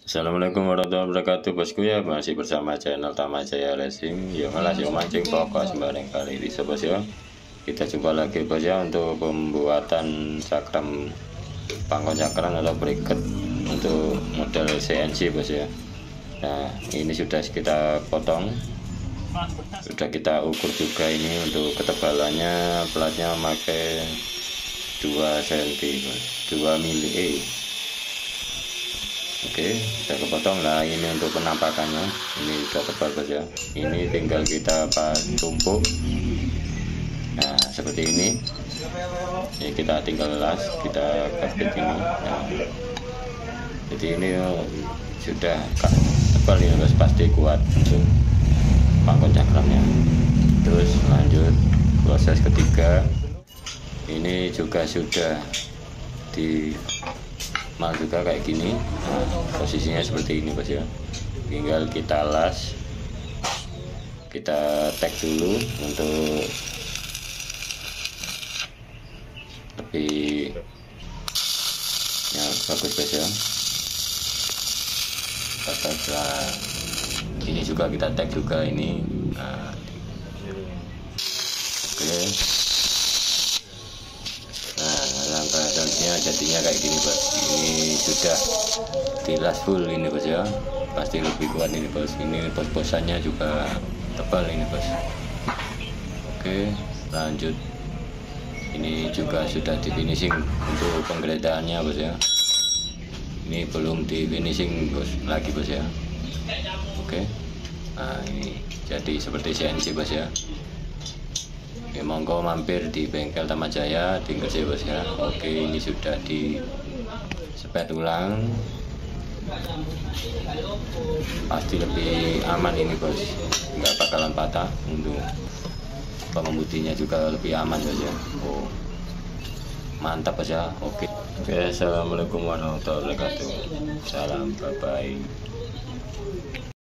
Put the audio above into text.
Assalamualaikum warahmatullahi wabarakatuh, bosku ya. Masih bersama channel Tamajaya Racing. Yo malas yo mancing pokok sembarang kali ini bos ya. Kita coba lagi bos ya untuk pembuatan cakram, pangkon cakram atau bracket untuk model CNC bos ya. Nah ini sudah kita potong, sudah kita ukur juga ini untuk ketebalannya. Platnya memakai 2 cm, 2 mili. Oke, saya kepotong lah. Ini untuk penampakannya, ini sudah tebal bos ya. Ini tinggal kita tumpuk. Nah seperti ini. Ini kita tinggal las, kita kapit ini. Nah, jadi ini sudah tebal ini bos, pasti kuat untuk pangkon cakramnya. Terus lanjut proses ketiga. Ini juga sudah di mal juga kayak gini. Nah, posisinya seperti ini bos ya. Tinggal kita las, kita tag dulu untuk lebih ya bagus bos ya. Katakan ini juga kita tag juga ini. Nah, oke. Langkah selanjutnya jadinya kayak gini bos. Ini sudah dilas full ini bos ya, pasti lebih kuat ini bos. Ini bos-bosannya juga tebal ini bos. Oke lanjut, ini juga sudah di finishing untuk penggeledahannya bos ya. Ini belum di finishing bos lagi bos ya. Oke, nah ini jadi seperti CNC bos ya. Oke, monggo mampir di bengkel Tamajaya di Gresik bos ya. Oke, ini sudah di sepet ulang, pasti lebih aman ini bos, nggak bakalan patah. Untuk pengemudinya juga lebih aman bos ya. Oh mantap bos ya. Oke, assalamualaikum warahmatullahi wabarakatuh. Salam, bye bye.